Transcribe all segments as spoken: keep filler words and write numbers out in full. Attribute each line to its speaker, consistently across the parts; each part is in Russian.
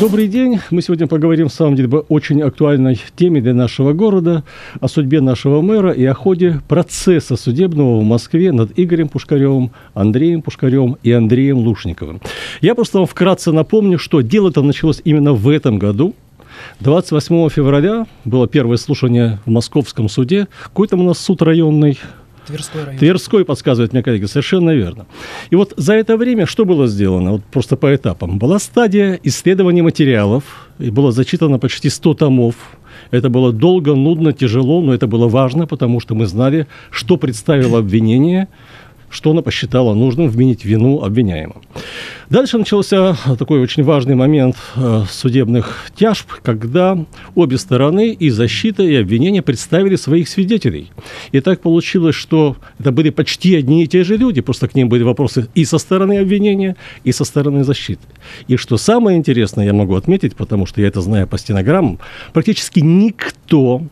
Speaker 1: Добрый день. Мы сегодня поговорим, в самом деле, об очень актуальной теме для нашего города, о судьбе нашего мэра и о ходе процесса судебного в Москве над Игорем Пушкаревым, Андреем Пушкаревым и Андреем Лушниковым. Я просто вам вкратце напомню, что дело-то началось именно в этом году. двадцать восьмого февраля было первое слушание в Московском суде. Какой там у нас суд районный?
Speaker 2: Тверской район.
Speaker 1: Тверской, подсказывает мне коллега, совершенно верно. И вот за это время что было сделано? Вот просто по этапам. Была стадия исследования материалов, и было зачитано почти сто томов. Это было долго, нудно, тяжело, но это было важно, потому что мы знали, что представило обвинение, что она посчитала нужным вменить вину обвиняемому. Дальше начался такой очень важный момент э, судебных тяжб, когда обе стороны, и защита, и обвинение, представили своих свидетелей. И так получилось, что это были почти одни и те же люди, просто к ним были вопросы и со стороны обвинения, и со стороны защиты. И что самое интересное, я могу отметить, потому что я это знаю по стенограммам, практически никто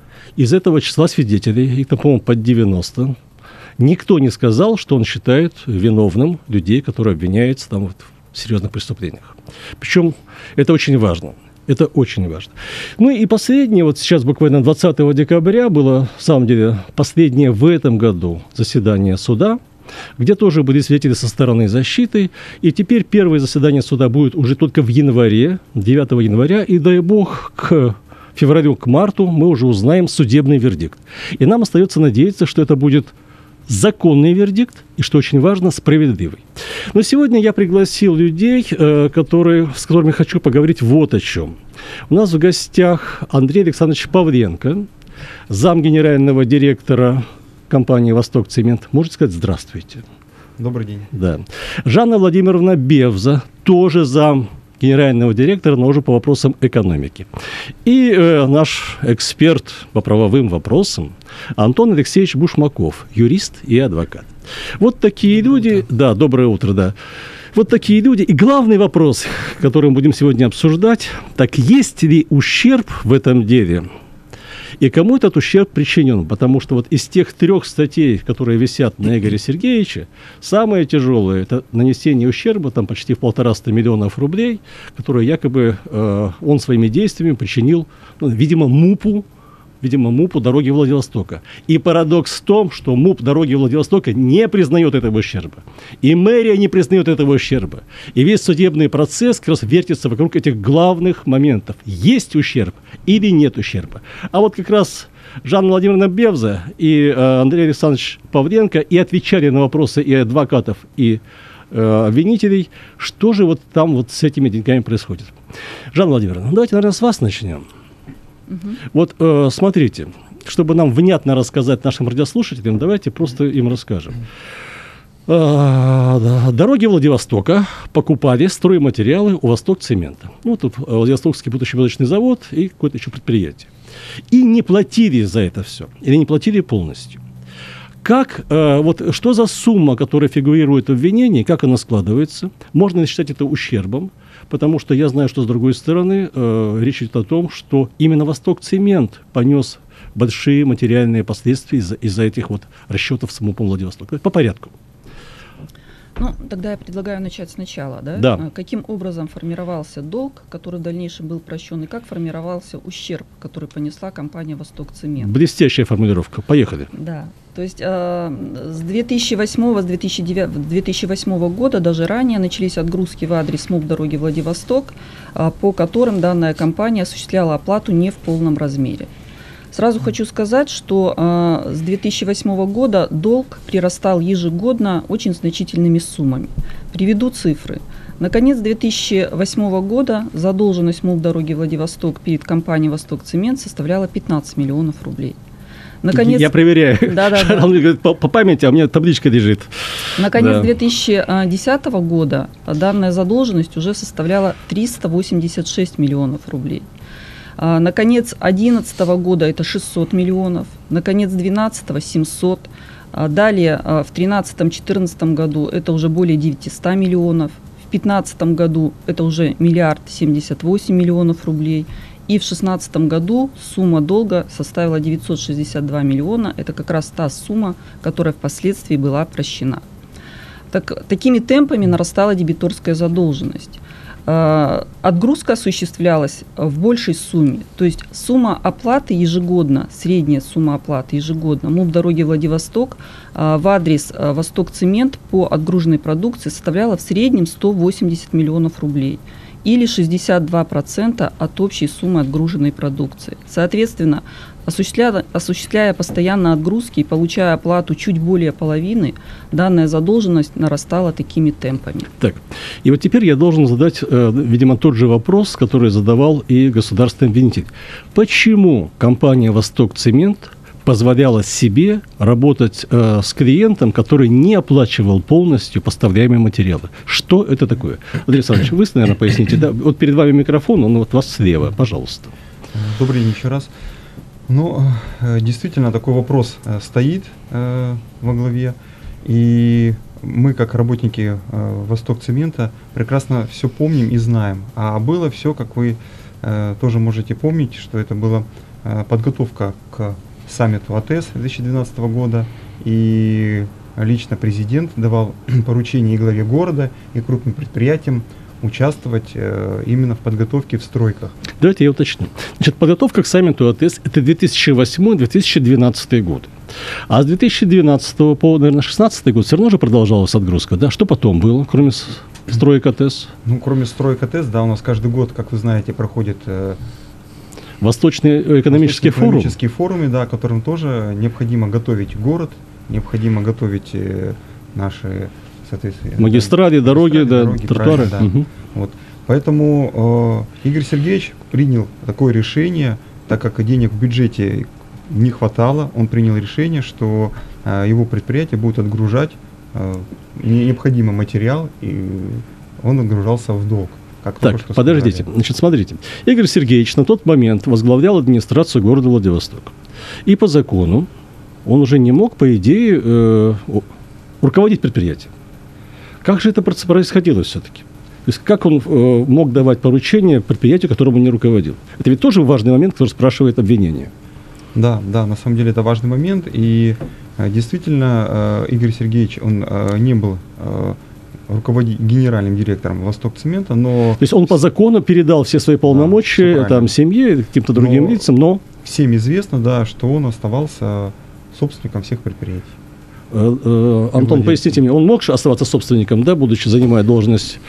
Speaker 1: из этого числа свидетелей, их, по-моему, под девяносто, никто не сказал, что он считает виновным людей, которые обвиняются там, вот, в серьезных преступлениях. Причем это очень важно. Это очень важно. Ну и последнее, вот сейчас буквально двадцатого декабря было, в самом деле, последнее в этом году заседание суда, где тоже были свидетели со стороны защиты. И теперь первое заседание суда будет уже только в январе, девятого января, и дай бог к февралю, к марту мы уже узнаем судебный вердикт. И нам остается надеяться, что это будет законный вердикт и, что очень важно, справедливый. Но сегодня я пригласил людей, которые, с которыми хочу поговорить вот о чем. У нас в гостях Андрей Александрович Павленко, зам генерального директора компании «Восток Цемент». Можете сказать здравствуйте?
Speaker 3: Добрый день.
Speaker 1: Да. Жанна Владимировна Бевза, тоже зам генерального директора, но уже по вопросам экономики. И э, наш эксперт по правовым вопросам Антон Алексеевич Бушмаков, юрист и адвокат. Вот такие доброе люди... Утро. Да, доброе утро, да. Вот такие люди. И главный вопрос, который мы будем сегодня обсуждать, так есть ли ущерб в этом деле? И кому этот ущерб причинен? Потому что вот из тех трех статей, которые висят на Игоре Сергеевиче, самое тяжелое – это нанесение ущерба, там почти в полтораста миллионов рублей, которые якобы э, он своими действиями причинил, ну, видимо, МУПу, видимо, МУПу «Дороги Владивостока». И парадокс в том, что МУП «Дороги Владивостока» не признает этого ущерба. И мэрия не признает этого ущерба. И весь судебный процесс как раз вертится вокруг этих главных моментов. Есть ущерб или нет ущерба. А вот как раз Жанна Владимировна Бевза и э, Андрей Александрович Павленко и отвечали на вопросы и адвокатов, и э, обвинителей, что же вот там вот с этими деньгами происходит. Жанна Владимировна, ну, давайте, наверное, с вас начнем. Угу. Вот э, смотрите, чтобы нам внятно рассказать нашим радиослушателям, давайте просто им расскажем. Э, дороги Владивостока покупали стройматериалы у «Восток Цемента». Ну, тут Владивостокский будущий завод и какое-то еще предприятие. И не платили за это все, или не платили полностью. Как, э, вот, что за сумма, которая фигурирует в обвинении, как она складывается? Можно ли считать это ущербом? Потому что я знаю, что, с другой стороны, э, речь идет о том, что именно «Восток Цемент» понес большие материальные последствия из-за, из-за этих вот расчетов с МУПом Владивостока. По порядку.
Speaker 2: Ну, тогда я предлагаю начать сначала. Да?
Speaker 1: Да.
Speaker 2: Каким образом формировался долг, который в дальнейшем был прощен, и как формировался ущерб, который понесла компания «Восток Цемент»?
Speaker 1: Блестящая формулировка. Поехали.
Speaker 2: Да. То есть э, с две тысячи восьмого, с две тысячи восьмого года, даже ранее, начались отгрузки в адрес МУП «Дороги Владивосток», э, по которым данная компания осуществляла оплату не в полном размере. Сразу хочу сказать, что э, с две тысячи восьмого года долг прирастал ежегодно очень значительными суммами. Приведу цифры. На конец две тысячи восьмого года задолженность МУП «Дороги Владивосток» перед компанией «Восток Цемент» составляла пятнадцать миллионов рублей. Наконец... Я проверяю. Да, да, да.
Speaker 1: Он говорит, по, по памяти, а у меня табличка лежит.
Speaker 2: Наконец да. две тысячи десятого года данная задолженность уже составляла триста восемьдесят шесть миллионов рублей. Наконец две тысячи одиннадцатого года это шестьсот миллионов, наконец две тысячи двенадцатого семьсот, далее в две тысячи тринадцатом-четырнадцатом году это уже более девятисот миллионов, в две тысячи пятнадцатом году это уже миллиард семьдесят восемь миллионов рублей, и в две тысячи шестнадцатом году сумма долга составила девятьсот шестьдесят два миллиона, это как раз та сумма, которая впоследствии была прощена. Так, такими темпами нарастала дебиторская задолженность. Отгрузка осуществлялась в большей сумме. То есть сумма оплаты ежегодно, средняя сумма оплаты ежегодно МУП «Дороги Владивосток» в адрес «Восток-Цемент» по отгруженной продукции составляла в среднем сто восемьдесят миллионов рублей. Или шестьдесят два процента от общей суммы отгруженной продукции. Соответственно, осуществляя, осуществляя постоянно отгрузки и получая оплату чуть более половины, данная задолженность нарастала такими темпами.
Speaker 1: Так, и вот теперь я должен задать, э, видимо, тот же вопрос, который задавал и государственный обвинитель. Почему компания «Восток-Цемент» позволяла себе работать э, с клиентом, который не оплачивал полностью поставляемые материалы? Что это такое? Андрей Александрович, вы, наверное, поясните. Да? Вот перед вами микрофон, он вот вас слева, пожалуйста.
Speaker 3: Добрый день еще раз. Ну, действительно, такой вопрос стоит э, во главе. И мы, как работники э, «Восток-Цемента», прекрасно все помним и знаем. А было все, как вы э, тоже можете помнить, что это была э, подготовка к саммиту АТЭС две тысячи двенадцатого года, и лично президент давал поручение и главе города, и крупным предприятиям участвовать э, именно в подготовке в стройках.
Speaker 1: Давайте я уточню. Значит, подготовка к саммиту АТЭС – это две тысячи восьмой - две тысячи двенадцатый годы. А с две тысячи двенадцатого по, наверное, две тысячи шестнадцатый год все равно же продолжалась отгрузка, да? Что потом было, кроме строек АТЭС?
Speaker 3: Ну, кроме строек АТЭС, да, у нас каждый год, как вы знаете, проходит э,
Speaker 1: Восточный экономический форум.
Speaker 3: Экономические форумы, да, которым тоже необходимо готовить город, необходимо готовить э, наши, соответственно,
Speaker 1: магистрали,
Speaker 3: да,
Speaker 1: дороги, да,
Speaker 3: дороги,
Speaker 1: тротуары.
Speaker 3: Да. Угу. Вот. Поэтому э, Игорь Сергеевич принял такое решение, так как денег в бюджете не хватало, он принял решение, что э, его предприятие будет отгружать э, необходимый материал, и он отгружался в долг. Как
Speaker 1: так,
Speaker 3: что
Speaker 1: подождите.
Speaker 3: сказали.
Speaker 1: Значит, смотрите. Игорь Сергеевич на тот момент возглавлял администрацию города Владивосток. И по закону он уже не мог, по идее, э, руководить предприятием. Как же это происходило все-таки? То есть как он э, мог давать поручения предприятию, которому не руководил? Это ведь тоже важный момент, который спрашивает обвинение.
Speaker 3: Да, да, на самом деле это важный момент. И э, действительно, э, Игорь Сергеевич, он э, не был э, руководителем, генеральным директором «Восток-Цемента», но...
Speaker 1: То есть он по закону передал все свои полномочия, да, там, семье, каким-то другим но лицам, но...
Speaker 3: Всем известно, да, что он оставался собственником всех предприятий.
Speaker 1: Э, э, Антон, поясните мне, он мог оставаться собственником, да, будучи занимая должность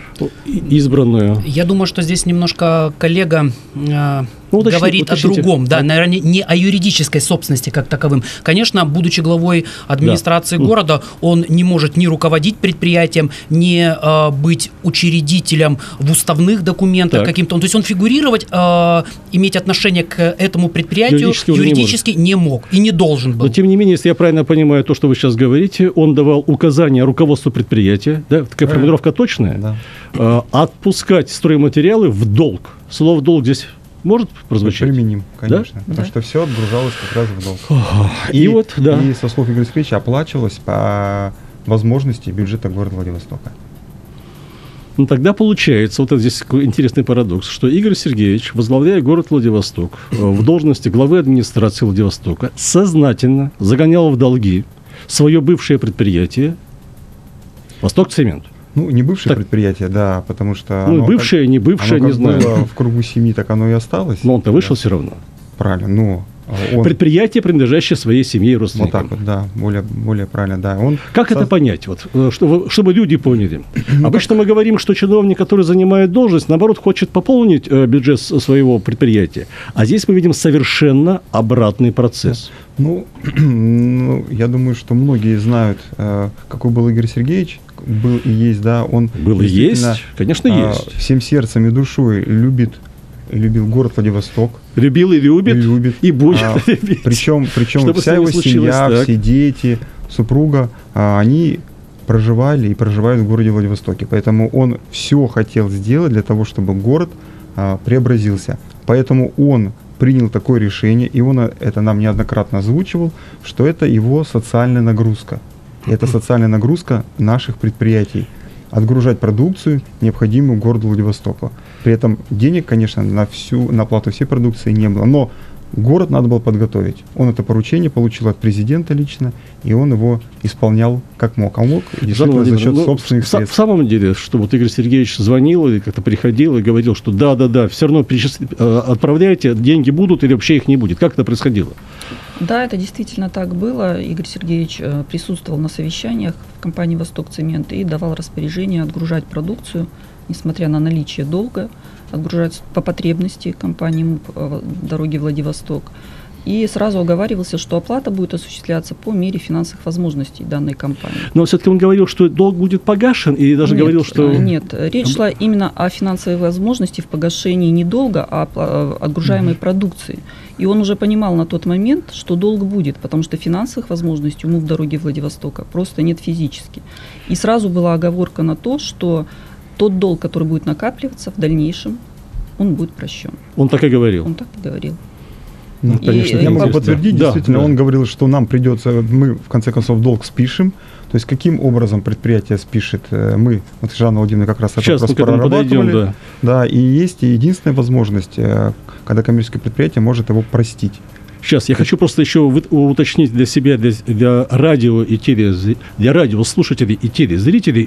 Speaker 1: избранную?
Speaker 4: Я думаю, что здесь немножко коллега э,
Speaker 1: ну, уточните,
Speaker 4: говорит
Speaker 1: уточните.
Speaker 4: о другом, да, наверное, не о юридической собственности как таковым. Конечно, будучи главой администрации да. города, он не может ни руководить предприятием, ни э, быть учредителем в уставных документах так. каким-то. То есть он фигурировать, э, иметь отношение к этому предприятию юридически, юридически не, не мог и не должен был.
Speaker 1: Но тем не менее, если я правильно понимаю то, что вы сейчас говорите, он давал указания руководству предприятия, да, такая формулировка точная,
Speaker 3: да.
Speaker 1: э, отпускать стройматериалы в долг. Слово «долг» здесь может прозвучать?
Speaker 3: Применим, конечно. Да? Потому да. что все отгружалось как раз в долг. И, и, вот, да. и со слов Игоря Сергеевича оплачивалось по возможности бюджета города Владивостока.
Speaker 1: Ну, тогда получается, вот это здесь интересный парадокс, что Игорь Сергеевич, возглавляя город Владивосток, в должности главы администрации Владивостока, сознательно загонял в долги свое бывшее предприятие «Восток-Цемент».
Speaker 3: Ну, не бывшее так. предприятие, да, потому что...
Speaker 1: Ну, бывшее, не бывшее,
Speaker 3: оно
Speaker 1: не знаю.
Speaker 3: Было в кругу семьи, так оно и осталось.
Speaker 1: Но он-то вышел
Speaker 3: да.
Speaker 1: все равно.
Speaker 3: Правильно, но... Он...
Speaker 1: Предприятие, принадлежащее своей семье и родственникам.
Speaker 3: Вот так вот, да, более, более правильно, да. Он
Speaker 1: как со... это понять, вот, чтобы, чтобы люди поняли? Обычно мы говорим, что чиновник, который занимает должность, наоборот, хочет пополнить э, бюджет своего предприятия. А здесь мы видим совершенно обратный процесс.
Speaker 3: Ну, ну я думаю, что многие знают, э, какой был Игорь Сергеевич. Был и есть, да. Он
Speaker 1: был и есть, конечно,
Speaker 3: э,
Speaker 1: есть.
Speaker 3: Всем сердцем и душой любит любил город Владивосток.
Speaker 1: Любил и любит, и, любит. и будет а, любить.
Speaker 3: Причем, причем вся его семья, так. все дети, супруга, а, они проживали и проживают в городе Владивостоке. Поэтому он все хотел сделать для того, чтобы город а, преобразился. Поэтому он принял такое решение, и он это нам неоднократно озвучивал, что это его социальная нагрузка. И это социальная нагрузка наших предприятий. Отгружать продукцию, необходимую городу Владивостоку. При этом денег, конечно, на всю на оплату всей продукции не было. Но город надо было подготовить. Он это поручение получил от президента лично, и он его исполнял как мог. А мог действительно за счет
Speaker 1: ну,
Speaker 3: собственных
Speaker 1: в,
Speaker 3: средств.
Speaker 1: В самом деле, что вот Игорь Сергеевич звонил или как-то приходил и говорил, что да-да-да, все равно перечис... отправляйте, деньги будут или вообще их не будет. Как это происходило?
Speaker 2: Да, это действительно так было. Игорь Сергеевич присутствовал на совещаниях в компании «Восток-Цемент» и давал распоряжение отгружать продукцию, несмотря на наличие долга, отгружать по потребности компании МУП «Дороги Владивосток». И сразу оговаривался, что оплата будет осуществляться по мере финансовых возможностей данной компании.
Speaker 1: Но все-таки он говорил, что долг будет погашен, и даже
Speaker 2: нет,
Speaker 1: говорил, что...
Speaker 2: Нет, речь шла именно о финансовой возможности в погашении не долга, а отгружаемой mm-hmm. продукции. И он уже понимал на тот момент, что долг будет, потому что финансовых возможностей у МУП «Дороги Владивостока» просто нет физически. И сразу была оговорка на то, что тот долг, который будет накапливаться в дальнейшем, он будет прощен.
Speaker 1: Он так и говорил?
Speaker 2: Он так и говорил.
Speaker 3: Ну, конечно, я могу подтвердить, да, действительно, да. Он говорил, что нам придется, мы в конце концов долг спишем. То есть каким образом предприятие спишет, мы, вот Жанна Владимировна как раз этот
Speaker 1: Сейчас
Speaker 3: вопрос прорабатывали.
Speaker 1: Подойдем, да.
Speaker 3: Да, и есть единственная возможность, когда коммерческое предприятие может его простить.
Speaker 1: Сейчас я хочу просто еще уточнить для себя, для, для радио и телез... для радиослушателей и телезрителей,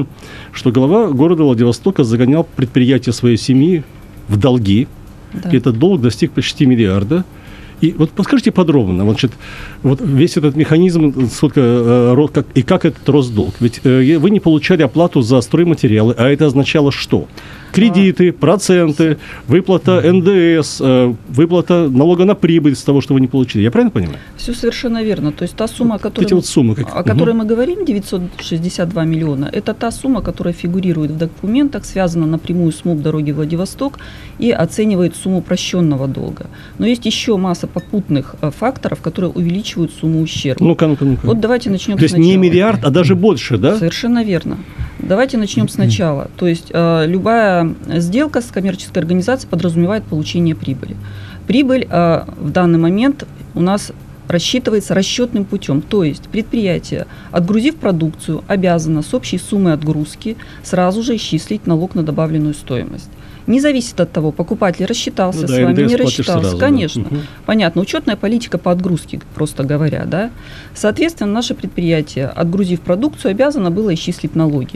Speaker 1: что глава города Владивостока загонял предприятие своей семьи в долги. Да. И этот долг достиг почти миллиарда. И вот подскажите подробно, вот, значит, вот весь этот механизм, сколько, э, как, и как этот рос долг. Ведь э, вы не получали оплату за стройматериалы, а это означало что? Кредиты, проценты, выплата эн дэ эс, э, выплата налога на прибыль с того, что вы не получили. Я правильно понимаю?
Speaker 2: Все совершенно верно. То есть та сумма,
Speaker 1: вот
Speaker 2: о которой,
Speaker 1: эти вот суммы, как...
Speaker 2: о которой угу. мы говорим, девятьсот шестьдесят два миллиона, это та сумма, которая фигурирует в документах, связана напрямую с МУП «Дороги Владивосток» и оценивает сумму прощенного долга. Но есть еще масса попутных факторов, которые увеличивают сумму ущерба.
Speaker 1: Ну-ка, ну-ка, ну-ка.
Speaker 2: Вот давайте начнем
Speaker 1: То есть
Speaker 2: сначала.
Speaker 1: Не миллиард, а даже больше, да?
Speaker 2: Совершенно верно. Давайте начнем сначала. То есть э, любая сделка с коммерческой организацией подразумевает получение прибыли. Прибыль э, в данный момент у нас рассчитывается расчетным путем. То есть предприятие, отгрузив продукцию, обязано с общей суммой отгрузки сразу же исчислить налог на добавленную стоимость. Не зависит от того, покупатель рассчитался ну, с да, вами, не рассчитался. Сразу, конечно. Да. Угу. Понятно. Учетная политика по отгрузке, просто говоря. Да? Соответственно, наше предприятие, отгрузив продукцию, обязано было исчислить налоги.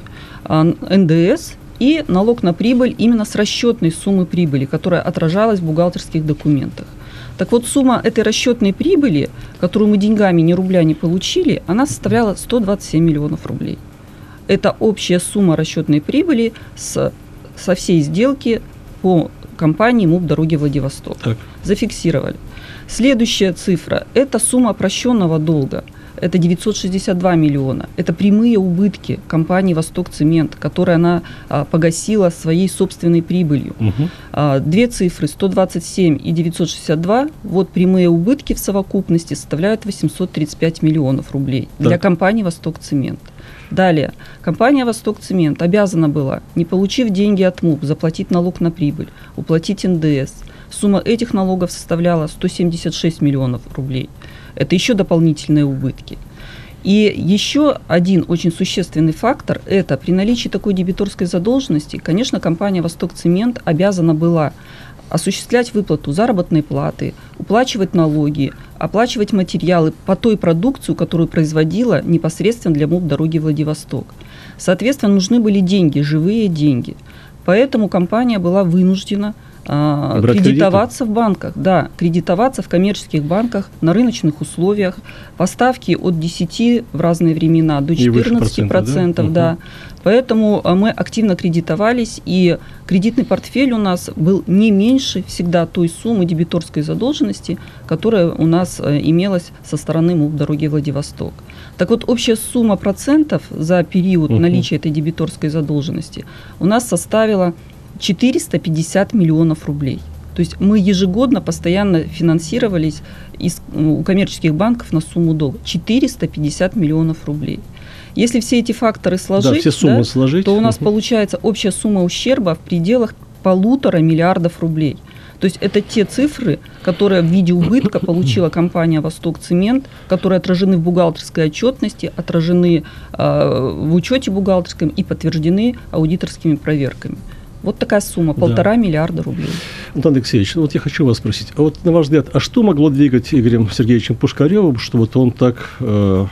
Speaker 2: эн дэ эс и налог на прибыль именно с расчетной суммы прибыли, которая отражалась в бухгалтерских документах. Так вот, сумма этой расчетной прибыли, которую мы деньгами ни рубля не получили, она составляла сто двадцать семь миллионов рублей. Это общая сумма расчетной прибыли с со всей сделки по компании МУП «Дороги Владивосток». Так. Зафиксировали. Следующая цифра – это сумма прощенного долга. Это девятьсот шестьдесят два миллиона. Это прямые убытки компании «Восток-Цемент», которые она а, погасила своей собственной прибылью. Угу. А, две цифры – сто двадцать семь и девятьсот шестьдесят два. Вот прямые убытки в совокупности составляют восемьсот тридцать пять миллионов рублей так. для компании «Восток-Цемент». Далее, компания «Восток-Цемент» обязана была, не получив деньги от МУП, заплатить налог на прибыль, уплатить эн дэ эс. Сумма этих налогов составляла сто семьдесят шесть миллионов рублей. Это еще дополнительные убытки. И еще один очень существенный фактор – это при наличии такой дебиторской задолженности, конечно, компания «Восток-Цемент» обязана была осуществлять выплату заработной платы, уплачивать налоги, оплачивать материалы по той продукции, которую производила непосредственно для МУП «Дороги Владивосток». Соответственно, нужны были деньги, живые деньги. Поэтому компания была вынуждена а, кредитоваться кредиты? в банках. Да, кредитоваться в коммерческих банках на рыночных условиях. Поставки от десяти в разные времена до четырнадцати процентов. Да? Да. Поэтому мы активно кредитовались, и кредитный портфель у нас был не меньше всегда той суммы дебиторской задолженности, которая у нас имелась со стороны МУП «Дороги Владивосток». Так вот, общая сумма процентов за период uh-huh. наличия этой дебиторской задолженности у нас составила четыреста пятьдесят миллионов рублей. То есть мы ежегодно постоянно финансировались из, у коммерческих банков на сумму долга. четыреста пятьдесят миллионов рублей. Если все эти факторы сложить,
Speaker 1: да, все суммы
Speaker 2: да,
Speaker 1: сложить,
Speaker 2: то у нас
Speaker 1: угу.
Speaker 2: получается общая сумма ущерба в пределах полутора миллиардов рублей. То есть это те цифры, которые в виде убытка получила компания «Восток-Цемент», которые отражены в бухгалтерской отчетности, отражены э, в учете бухгалтерском и подтверждены аудиторскими проверками. Вот такая сумма, полтора
Speaker 1: Да.
Speaker 2: миллиарда рублей.
Speaker 1: Антон Алексеевич, ну вот я хочу вас спросить, а вот на ваш взгляд, а что могло двигать Игорем Сергеевичем Пушкаревым, что вот он так э,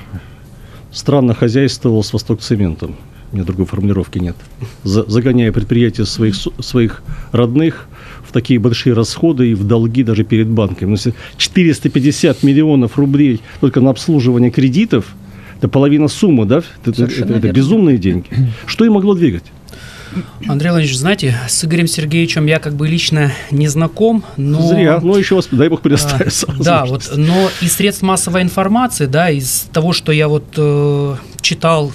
Speaker 1: странно хозяйствовал с Востокцементом? У меня другой формулировки нет. За, загоняя предприятия своих, своих родных в такие большие расходы и в долги даже перед банками. Но если четыреста пятьдесят миллионов рублей только на обслуживание кредитов, это половина суммы, да? Это, это, это безумные деньги. Что им могло двигать?
Speaker 4: Андрей Владимирович, знаете, с Игорем Сергеевичем я как бы лично не знаком, но...
Speaker 1: Зря, но еще вас, дай бог, предоставится.
Speaker 4: А, да, вот, но из средств массовой информации, да, из того, что я вот э, читал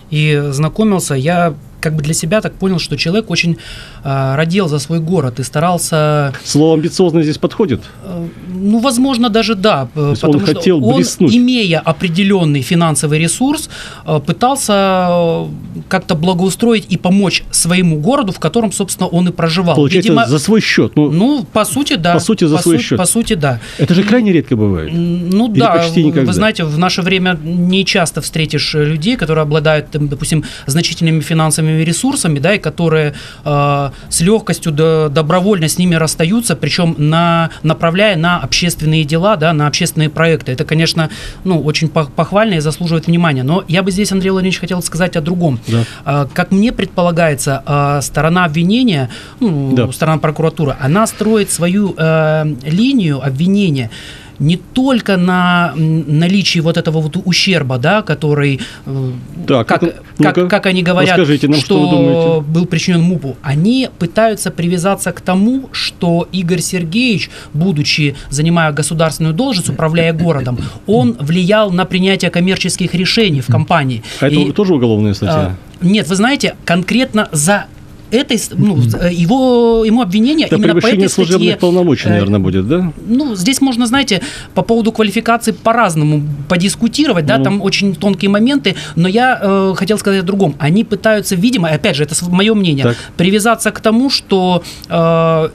Speaker 4: и знакомился, я как бы для себя так понял, что человек очень э, родил за свой город и старался...
Speaker 1: Слово «амбициозно» здесь подходит?
Speaker 4: Э, ну, возможно, даже да.
Speaker 1: То есть
Speaker 4: потому
Speaker 1: он
Speaker 4: что
Speaker 1: хотел
Speaker 4: он,
Speaker 1: блеснуть.
Speaker 4: имея определенный финансовый ресурс, э, пытался э, как-то благоустроить и помочь своему городу, в котором, собственно, он и проживал.
Speaker 1: Получается,
Speaker 4: Видимо,
Speaker 1: за свой счет. Ну,
Speaker 4: ну, по сути, да.
Speaker 1: По сути, за
Speaker 4: по
Speaker 1: свой
Speaker 4: су-
Speaker 1: счет.
Speaker 4: По сути, да.
Speaker 1: это же крайне редко бывает.
Speaker 4: Ну
Speaker 1: Или
Speaker 4: да,
Speaker 1: почти никогда.
Speaker 4: Вы знаете, в наше время не часто встретишь людей, которые обладают, там, допустим, значительными финансовыми ресурсами, да, и которые э, с легкостью да, добровольно с ними расстаются, причем на, направляя на общественные дела, да, на общественные проекты. Это, конечно, ну, очень похвально и заслуживает внимания. Но я бы здесь, Андрей Владимирович, хотел сказать о другом.
Speaker 1: Да.
Speaker 4: Э, как мне предполагается, э, сторона обвинения, ну,
Speaker 1: Да.
Speaker 4: сторона прокуратуры, она строит свою э, линию обвинения не только на наличии вот этого вот ущерба, да, который,
Speaker 1: Так,
Speaker 4: как,
Speaker 1: это,
Speaker 4: как,
Speaker 1: ну-ка,
Speaker 4: как они говорят,
Speaker 1: расскажите нам, что вы
Speaker 4: что
Speaker 1: думаете.
Speaker 4: был причинен МУПу, они пытаются привязаться к тому, что Игорь Сергеевич, будучи, занимая государственную должность, управляя городом, он влиял на принятие коммерческих решений в компании.
Speaker 1: А это
Speaker 4: И,
Speaker 1: тоже уголовная статья?
Speaker 4: а, нет, вы знаете, конкретно за этой, ну, его, ему обвинение
Speaker 1: Это
Speaker 4: именно по
Speaker 1: превышение
Speaker 4: этой статье.
Speaker 1: служебных полномочий, наверное, будет, да?
Speaker 4: Ну, здесь можно, знаете, по поводу квалификации по-разному подискутировать, да,
Speaker 1: Ну.
Speaker 4: там очень тонкие моменты, но я э, хотел сказать о другом. Они пытаются, видимо, опять же, это мое мнение,
Speaker 1: Так.
Speaker 4: привязаться к тому, что э,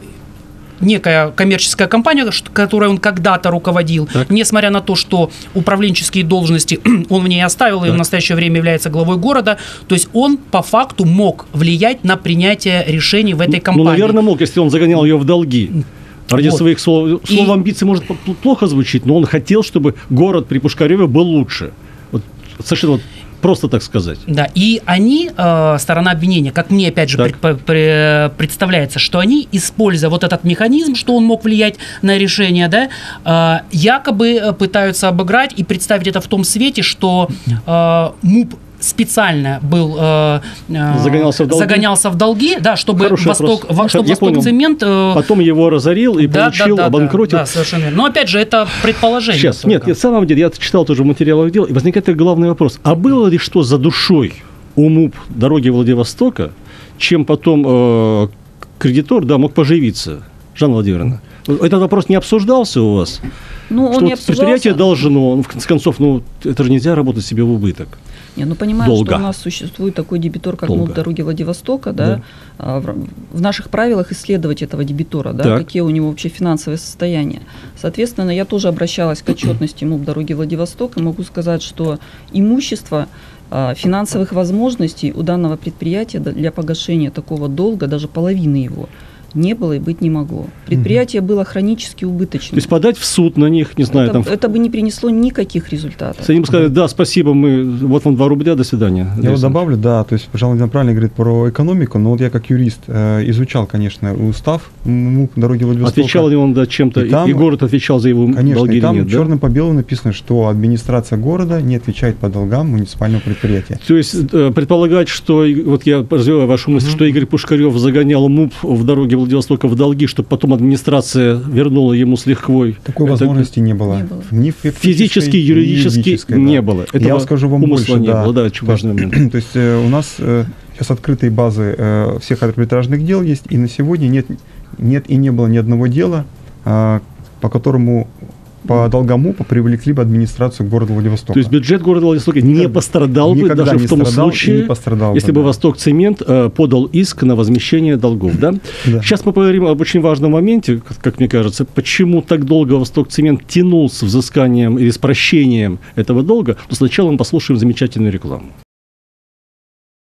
Speaker 4: некая коммерческая компания, ш- которой он когда-то руководил,
Speaker 1: Так.
Speaker 4: несмотря на то, что управленческие должности он в ней оставил и
Speaker 1: Так.
Speaker 4: в настоящее время является главой города, то есть он по факту мог влиять на принятие решений в этой компании.
Speaker 1: Ну, наверное, мог, если он загонял ее в долги. Ради
Speaker 4: Вот.
Speaker 1: своих слов.
Speaker 4: И-
Speaker 1: Слово амбиции может п- плохо звучит, но он хотел, чтобы город при Пушкареве был лучше. Вот совершенно вот просто так сказать.
Speaker 4: Да, и они, э, сторона обвинения, как мне опять же
Speaker 1: Так.
Speaker 4: предпо- пре- представляется, что они, используя вот этот механизм, что он мог влиять на решение, да, э, якобы э, пытаются обыграть и представить это в том свете, что э, МУП специально был э, э,
Speaker 1: Загонялся в долги?
Speaker 4: загонялся в долги, да, чтобы
Speaker 1: Хороший
Speaker 4: Восток,
Speaker 1: вопрос.
Speaker 4: во- чтобы
Speaker 1: Я понял.
Speaker 4: Востокцемент э,
Speaker 1: Потом его разорил и
Speaker 4: да,
Speaker 1: получил,
Speaker 4: да, да,
Speaker 1: обанкротил.
Speaker 4: Да, да, совершенно верно. Но опять же, это предположение.
Speaker 1: Сейчас,
Speaker 4: только.
Speaker 1: нет, на самом деле, я читал тоже в материалах дел, и возникает такой главный вопрос. А было ли что за душой у МУП дороги Владивостока, чем потом э, кредитор, да, мог поживиться? Жанна Владимировна, этот вопрос не обсуждался у вас?
Speaker 2: Ну, он
Speaker 1: Что
Speaker 2: не
Speaker 1: вот предприятие
Speaker 2: обсуждался.
Speaker 1: должно, ну, в конце концов, ну, это же нельзя работать себе в убыток.
Speaker 2: Не, ну понимаем,
Speaker 1: Долго.
Speaker 2: что у нас существует такой дебитор, как
Speaker 1: Долго.
Speaker 2: МУП дороги Владивостока, да.
Speaker 1: Да.
Speaker 2: А, В, в наших правилах исследовать этого дебитора, да,
Speaker 1: Так.
Speaker 2: какие у него вообще финансовые состояния. Соответственно, я тоже обращалась к отчетности МУП дороги Владивостока, и могу сказать, что имущество, а, финансовых возможностей у данного предприятия д- для погашения такого долга, даже половины его, не было и быть не могло. Предприятие было хронически
Speaker 1: То
Speaker 2: убыточным.
Speaker 1: есть подать в суд на них, не знаю,
Speaker 2: это,
Speaker 1: там,
Speaker 2: это бы не принесло никаких результатов.
Speaker 1: они бы сказали, да, спасибо, мы, вот вам два рубля, до свидания.
Speaker 3: Я вот добавлю, да, то есть Жанна Владимировна правильно говорит про экономику, но вот я как юрист э, изучал, конечно, устав МУП дороги Владивостока.
Speaker 1: Отвечал ли он, да, чем-то,
Speaker 3: И
Speaker 1: и,
Speaker 3: там-
Speaker 1: и город отвечал за его
Speaker 3: Конечно,
Speaker 1: долги
Speaker 3: и
Speaker 1: или
Speaker 3: там
Speaker 1: нет, да?
Speaker 3: черным по белому написано, что администрация города не отвечает по долгам муниципального предприятия.
Speaker 1: То есть э, предполагать, что, и- вот я развиваю вашу мысль, что Игорь Пушкарев загонял МУП в дороге Владивостока в долги, чтобы потом администрация вернула ему с лихвой.
Speaker 3: Такой
Speaker 1: Это
Speaker 3: возможности не было.
Speaker 2: Не было.
Speaker 3: Ни фактической,
Speaker 1: Физически,
Speaker 3: ни
Speaker 1: юридически
Speaker 3: юридической,
Speaker 1: не
Speaker 3: да.
Speaker 1: было.
Speaker 3: Я
Speaker 1: Этого
Speaker 3: скажу вам
Speaker 1: умысла
Speaker 3: больше,
Speaker 1: не
Speaker 3: да.
Speaker 1: было, да, очень важный момент.
Speaker 3: То есть э, у нас э, сейчас открытые базы э, всех арбитражных дел есть, и на сегодня нет, нет и не было ни одного дела, э, по которому по долгам МУПа привлекли бы администрацию города Владивостока.
Speaker 1: То есть бюджет города Владивостока не
Speaker 3: Никогда-
Speaker 1: пострадал бы
Speaker 3: никогда
Speaker 1: даже
Speaker 3: не
Speaker 1: в том
Speaker 3: страдал и не
Speaker 1: случае,
Speaker 3: пострадал
Speaker 1: если
Speaker 3: бы,
Speaker 1: бы
Speaker 3: да.
Speaker 1: Востокцемент э, подал иск на возмещение долгов, да?
Speaker 3: Да.
Speaker 1: Сейчас мы поговорим об очень важном моменте, как, как мне кажется, почему так долго Востокцемент тянул с взысканием или с прощением этого долга, но сначала мы послушаем замечательную рекламу.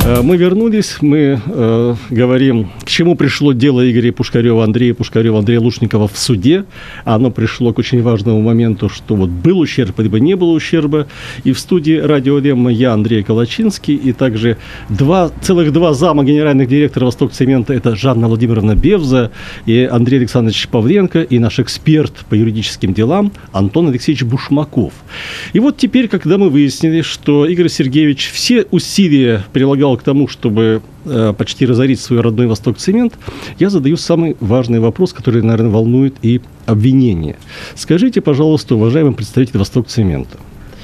Speaker 1: Мы вернулись, мы э, говорим, к чему пришло дело Игоря Пушкарева, Андрея Пушкарева, Андрея Лушникова в суде. Оно пришло к очень важному моменту, что вот был ущерб, либо не было ущерба. И в студии «Радио Демо» я, Андрей Калачинский, и также два, целых два зама генеральных директора «Восток-Цемента» – это Жанна Владимировна Бевза и Андрей Александрович Павленко, и наш эксперт по юридическим делам Антон Алексеевич Бушмаков. И вот теперь, когда мы выяснили, что Игорь Сергеевич все усилия прилагал к тому, чтобы э, почти разорить свой родной «Восток-Цемент», я задаю самый важный вопрос, который, наверное, волнует и обвинение. Скажите, пожалуйста, уважаемый представитель «Восток-Цемента»,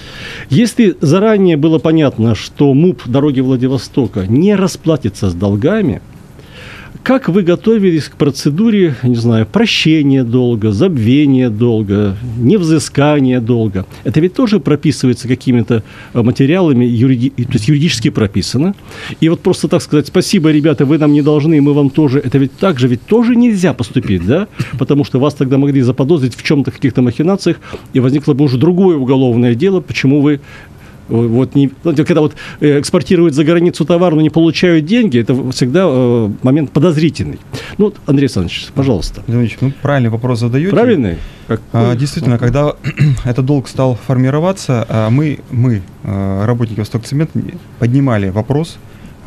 Speaker 1: если заранее было понятно, что МУП «Дороги Владивостока» не расплатится с долгами, как вы готовились к процедуре, не знаю, прощения долга, забвения долга, невзыскания долга? Это ведь тоже прописывается какими-то материалами, юриди... то есть юридически прописано. И вот просто так сказать, спасибо, ребята, вы нам не должны, мы вам тоже. Это ведь так же ведь тоже нельзя поступить, да? Потому что вас тогда могли заподозрить в чем-то, каких-то махинациях, и возникло бы уже другое уголовное дело, почему вы... Вот не, когда вот экспортируют за границу товар, но не получают деньги, это всегда э, момент подозрительный. Ну, Андрей Александрович, пожалуйста.
Speaker 3: Ильич, ну, правильный вопрос задаете.
Speaker 1: Правильный? Как...
Speaker 3: А, действительно, когда этот долг стал формироваться, мы, мы работники «Восток-Цемента», поднимали вопрос,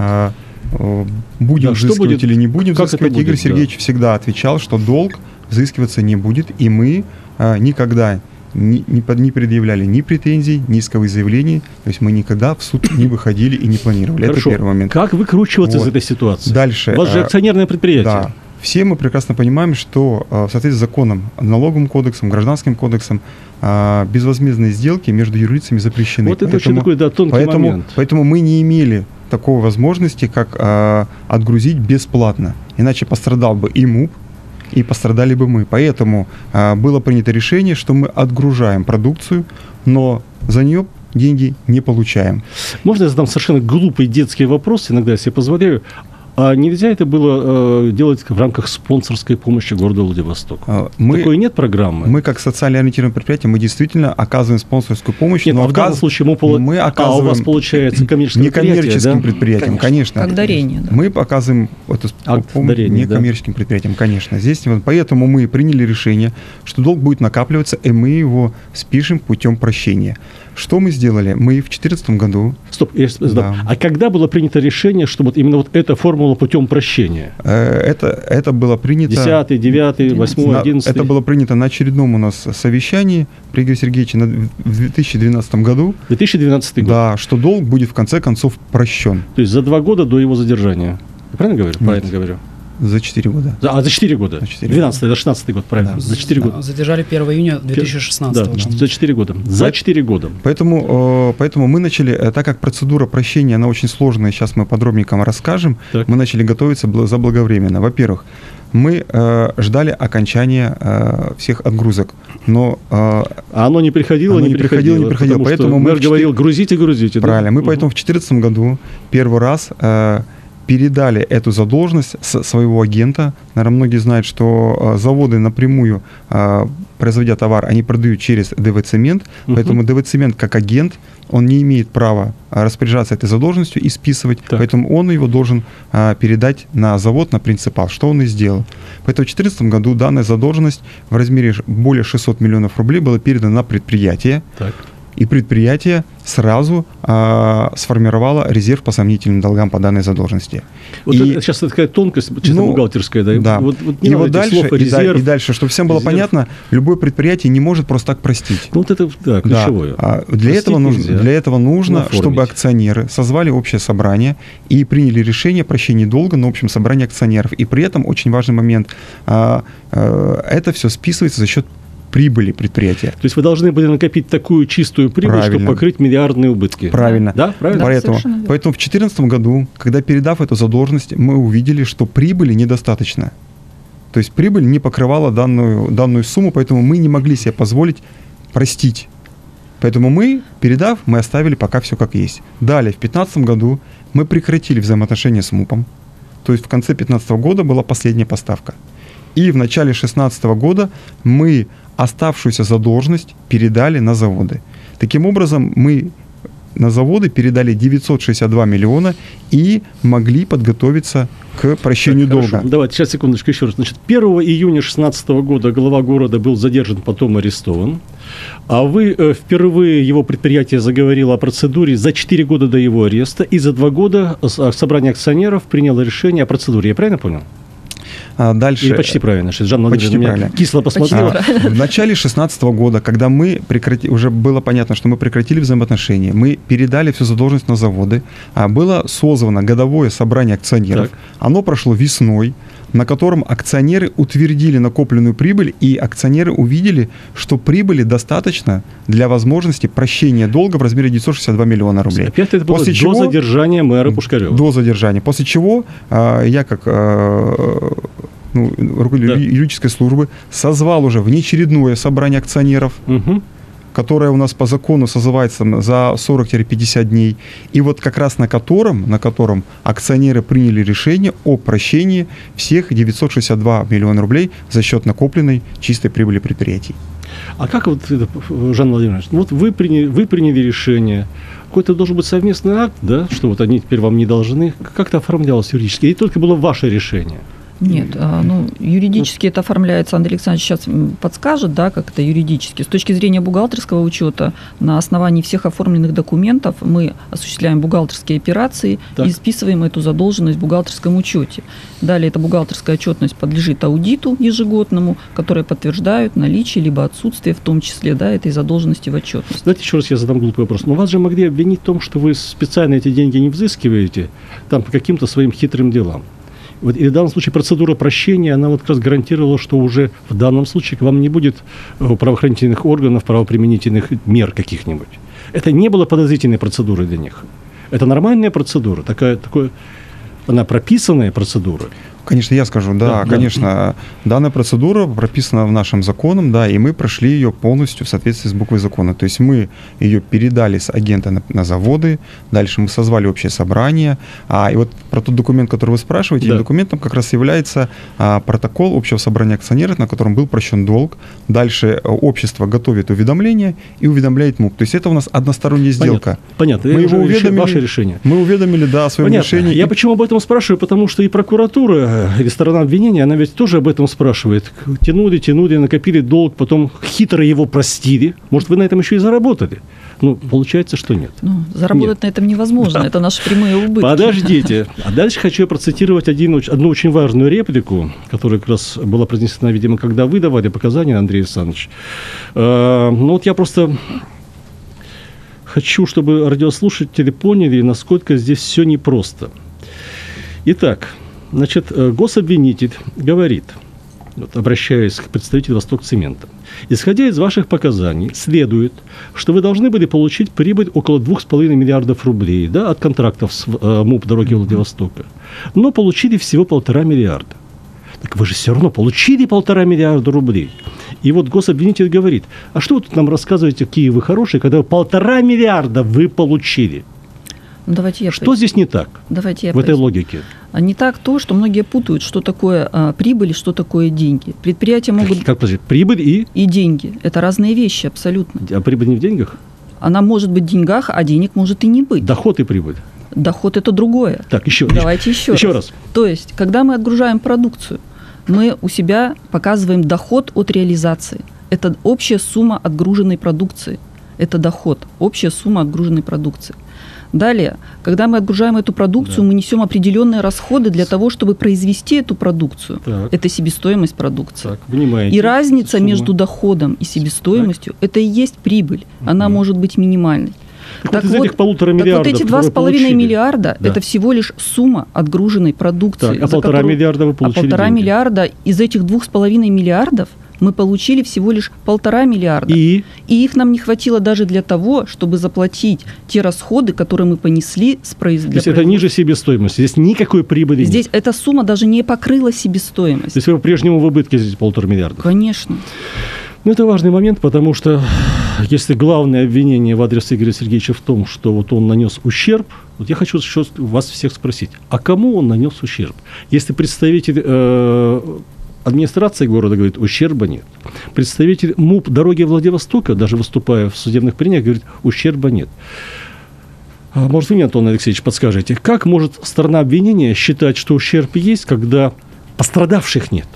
Speaker 3: будем да, взыскивать будет? или не будем как взыскивать. Будет, Игорь Сергеевич да. всегда отвечал, что долг взыскиваться не будет, и мы никогда Не, не, не предъявляли ни претензий, ни исковых заявлений. То есть мы никогда в суд не выходили и не планировали.
Speaker 1: Хорошо.
Speaker 3: Это первый момент.
Speaker 1: Как выкручиваться вот. из этой ситуации?
Speaker 3: Дальше.
Speaker 1: У вас же акционерное предприятие.
Speaker 3: Да. Все мы прекрасно понимаем, что в соответствии с законом, налоговым кодексом, гражданским кодексом, безвозмездные сделки между юрлицами запрещены.
Speaker 1: Вот это очень такой, да, тонкий
Speaker 3: поэтому,
Speaker 1: момент.
Speaker 3: Поэтому мы не имели такой возможности, как а, отгрузить бесплатно. Иначе пострадал бы и МУП, и пострадали бы мы. Поэтому а, было принято решение, что мы отгружаем продукцию, но за нее деньги не получаем.
Speaker 1: Можно я задам совершенно глупый детский вопрос, иногда я себе позволяю? А нельзя это было э, делать в рамках спонсорской помощи города Владивосток? Мы, Такой нет программы?
Speaker 3: Мы, как социально ориентированное предприятие, мы действительно оказываем спонсорскую помощь.
Speaker 1: Нет, но в данном случае мы, пол... мы оказываем... А у вас, получается, коммерческое
Speaker 3: некоммерческим
Speaker 1: да?
Speaker 3: предприятиям, конечно.
Speaker 2: Как дарение. Да.
Speaker 3: Мы показываем эту помощь
Speaker 1: дарения,
Speaker 3: некоммерческим
Speaker 1: да?
Speaker 3: предприятиям, конечно. Здесь, поэтому мы приняли решение, что долг будет накапливаться, и мы его спишем путем прощения. Что мы сделали? Мы в две тысячи четырнадцатом году...
Speaker 1: Стоп, я да. А когда было принято решение, что вот именно вот эта формула путем прощения?
Speaker 3: Это, это было принято...
Speaker 1: десятый, девятый, восьмой, одиннадцатый
Speaker 3: Это было принято на очередном у нас совещании при Игоре Сергеевиче в две тысячи двенадцатом году.
Speaker 1: две тысячи двенадцатый год.
Speaker 3: Да, что долг будет в конце концов прощен.
Speaker 1: То есть за два года до его задержания. Я правильно говорю?
Speaker 3: Нет.
Speaker 1: Правильно говорю.
Speaker 3: За четыре года.
Speaker 1: За, а, за четыре года. двенадцатый, это шестнадцатый год, правильно.
Speaker 3: Да.
Speaker 1: За четыре года.
Speaker 4: Задержали первого июня две тысячи шестнадцатого
Speaker 1: да,
Speaker 4: года.
Speaker 1: за четыре года. За четыре года.
Speaker 3: Поэтому, поэтому мы начали, так как процедура прощения, она очень сложная, сейчас мы подробненько расскажем, так. мы начали готовиться заблаговременно. Во-первых, мы э, ждали окончания э, всех отгрузок, но... Э,
Speaker 1: а оно не приходило,
Speaker 3: оно
Speaker 1: не,
Speaker 3: не приходило, не приходило.
Speaker 1: Поэтому мэр четыре... говорил, грузите, грузите.
Speaker 3: Правильно.
Speaker 1: Да?
Speaker 3: Мы
Speaker 1: угу.
Speaker 3: поэтому в две тысячи четырнадцатом году первый раз... Э, передали эту задолженность с своего агента. Наверное, многие знают, что заводы напрямую, производя товар, они продают через ДВ-цемент, uh-huh. поэтому ДВ-цемент как агент, он не имеет права распоряжаться этой задолженностью и списывать, так. поэтому он его должен передать на завод, на принципал, что он и сделал. Поэтому в две тысячи четырнадцатом году данная задолженность в размере более шестисот миллионов рублей была передана на предприятие. Так. И предприятие сразу а, сформировало резерв по сомнительным долгам по данной задолженности.
Speaker 1: Вот
Speaker 3: и,
Speaker 1: это, сейчас такая тонкость, чисто ну, бухгалтерская. Да?
Speaker 3: да.
Speaker 1: Вот, вот
Speaker 3: и вот дальше, слов, резерв, и, и дальше, чтобы всем было резерв. понятно, любое предприятие не может просто так простить.
Speaker 1: Ну, вот это да, ключевое.
Speaker 3: Да. А для, этого нужно, для этого нужно, чтобы акционеры созвали общее собрание и приняли решение о прощении долга на общем собрании акционеров. И при этом очень важный момент, а, а, это все списывается за счет прибыли предприятия.
Speaker 1: То есть вы должны были накопить такую чистую прибыль, Правильно. чтобы покрыть миллиардные убытки.
Speaker 3: Правильно.
Speaker 1: Да, правильно.
Speaker 3: Да, поэтому, поэтому в две тысячи четырнадцатом году, когда передав эту задолженность, мы увидели, что прибыли недостаточно. То есть прибыль не покрывала данную, данную сумму, поэтому мы не могли себе позволить простить. Поэтому мы, передав, мы оставили пока все как есть. Далее, в две тысячи пятнадцатом году мы прекратили взаимоотношения с МУПом. То есть в конце две тысячи пятнадцатого года была последняя поставка. И в начале две тысячи шестнадцатого года мы оставшуюся задолженность передали на заводы. Таким образом, мы на заводы передали девятьсот шестьдесят два миллиона и могли подготовиться к прощению
Speaker 1: так,
Speaker 3: долга.
Speaker 1: Хорошо. Давайте, сейчас, секундочку, еще раз. Значит, первого июня две тысячи шестнадцатого года глава города был задержан, потом арестован. А вы э, впервые его предприятие заговорило о процедуре за четыре года до его ареста, и за два года собрание акционеров приняло решение о процедуре. Я правильно понял?
Speaker 3: А дальше...
Speaker 1: Или почти правильно. Жанна
Speaker 3: почти
Speaker 1: Владимировна меня кисло посмотрела.
Speaker 3: А, в начале две тысячи шестнадцатого года, когда мы прекрати... уже было понятно, что мы прекратили взаимоотношения, мы передали всю задолженность на заводы, а было созвано годовое собрание акционеров. Так. Оно прошло весной, на котором акционеры утвердили накопленную прибыль, и акционеры увидели, что прибыли достаточно для возможности прощения долга в размере девятьсот шестьдесят два миллиона рублей.
Speaker 1: Опять это было
Speaker 3: После
Speaker 1: до
Speaker 3: чего...
Speaker 1: задержания мэра Пушкарева.
Speaker 3: До задержания. После чего э, я, как э, ну, руководитель да. юридической службы, созвал уже внеочередное собрание акционеров, угу. которое у нас по закону созывается за сорок-пятьдесят дней, и вот как раз на котором, на котором акционеры приняли решение о прощении всех девятьсот шестьдесят два миллиона рублей за счет накопленной чистой прибыли предприятий.
Speaker 1: А как вот, Жан Владимирович, ну вот вы приняли, вы приняли решение, какой-то должен быть совместный акт, да, что вот они теперь вам не должны, как это оформлялось юридически, или только было ваше решение?
Speaker 2: Нет, ну, юридически это оформляется, Андрей Александрович сейчас подскажет, да, как это юридически. С точки зрения бухгалтерского учета, на основании всех оформленных документов мы осуществляем бухгалтерские операции так. и списываем эту задолженность в бухгалтерском учете. Далее эта бухгалтерская отчетность подлежит аудиту ежегодному, который подтверждает наличие либо отсутствие, в том числе, да, этой задолженности в отчетности.
Speaker 1: Знаете, еще раз я задам глупый вопрос. Но вас же могли обвинить в том, что вы специально эти деньги не взыскиваете там по каким-то своим хитрым делам. Вот, и в данном случае процедура прощения, она вот как раз гарантировала, что уже в данном случае к вам не будет правоохранительных органов, правоприменительных мер каких-нибудь. Это не было подозрительной процедурой для них. Это нормальная процедура, такая, такое, она прописанная процедура.
Speaker 3: Конечно, я скажу, да, да конечно, да. данная процедура прописана в нашем законе, да, и мы прошли ее полностью в соответствии с буквой закона. То есть мы ее передали с агента на, на заводы, дальше мы созвали общее собрание, а и вот про тот документ, который вы спрашиваете, да. документом как раз является а, протокол общего собрания акционеров, на котором был прощен долг. Дальше общество готовит уведомление и уведомляет МУП. То есть это у нас односторонняя сделка.
Speaker 1: Понятно. Понятно.
Speaker 3: Мы его уведомили,
Speaker 1: ваше решение.
Speaker 3: Мы уведомили, да, о своем
Speaker 1: Понятно.
Speaker 3: решении.
Speaker 1: Я почему об этом спрашиваю? Потому что и прокуратура, или сторона обвинения, она ведь тоже об этом спрашивает. Тянули, тянули, накопили долг, потом хитро его простили. Может, вы на этом еще и заработали? Ну, получается, что нет.
Speaker 2: Ну, заработать нет. на этом невозможно. Да. Это наши прямые убытки.
Speaker 1: Подождите. А дальше хочу я процитировать один, одну очень важную реплику, которая как раз была произнесена, видимо, когда вы давали показания, Андрей Александрович. Ну, вот я просто хочу, чтобы радиослушатели поняли, насколько здесь все непросто. Итак, значит, гособвинитель говорит, вот, обращаясь к представителю «Востокцемента», исходя из ваших показаний, следует, что вы должны были получить прибыль около двух с половиной миллиардов рублей, да, от контрактов с э, МУП «Дороги Владивостока», но получили всего полтора миллиарда. Так вы же все равно получили полтора миллиарда рублей. И вот гособвинитель говорит, а что вы тут нам рассказываете, какие вы хорошие, когда полтора миллиарда вы получили?
Speaker 2: Давайте я
Speaker 1: что
Speaker 2: поясню.
Speaker 1: здесь не так
Speaker 2: Давайте я
Speaker 1: в этой
Speaker 2: поясню.
Speaker 1: логике?
Speaker 2: А не так то, что многие путают, что такое а, прибыль и что такое деньги. Предприятия могут...
Speaker 1: Как, как подожди, прибыль и...
Speaker 2: И деньги. Это разные вещи абсолютно.
Speaker 1: А прибыль не в деньгах?
Speaker 2: Она может быть в деньгах, а денег может и не быть.
Speaker 1: Доход и прибыль.
Speaker 2: Доход – это другое.
Speaker 1: Так, еще,
Speaker 2: Давайте еще,
Speaker 1: еще
Speaker 2: раз.
Speaker 1: раз.
Speaker 2: То есть, когда мы отгружаем продукцию, мы у себя показываем доход от реализации. Это общая сумма отгруженной продукции. Это доход, общая сумма отгруженной продукции. Далее, когда мы отгружаем эту продукцию, да. мы несем определенные расходы для того, чтобы произвести эту продукцию. Так. Это себестоимость продукции. Так, внимаете, и разница сумма. между доходом и себестоимостью – это и есть прибыль. Она угу. может быть минимальной.
Speaker 1: Так, так вот, из этих полутора миллиардов,
Speaker 2: так вот эти два с половиной миллиарда да. – это всего лишь сумма отгруженной продукции.
Speaker 1: Так, а полтора которую, миллиарда вы получили?
Speaker 2: А полтора
Speaker 1: деньги.
Speaker 2: миллиарда из этих двух с половиной миллиардов мы получили всего лишь полтора миллиарда.
Speaker 1: И?
Speaker 2: И их нам не хватило даже для того, чтобы заплатить те расходы, которые мы понесли с производства.
Speaker 1: То есть это ниже себестоимости? Здесь никакой прибыли
Speaker 2: здесь
Speaker 1: нет?
Speaker 2: Эта сумма даже не покрыла себестоимость.
Speaker 1: То есть вы по-прежнему в убытке здесь полтора миллиарда?
Speaker 2: Конечно.
Speaker 1: Ну, это важный момент, потому что если главное обвинение в адрес Игоря Сергеевича в том, что вот он нанес ущерб, вот я хочу еще вас всех спросить, а кому он нанес ущерб? Если представитель э, администрации города говорит, ущерба нет. Представитель МУП «Дороги Владивостока», даже выступая в судебных прениях, говорит, ущерба нет. А может, вы мне, Антон Алексеевич, подскажете, как может сторона обвинения считать, что ущерб есть, когда пострадавших нет?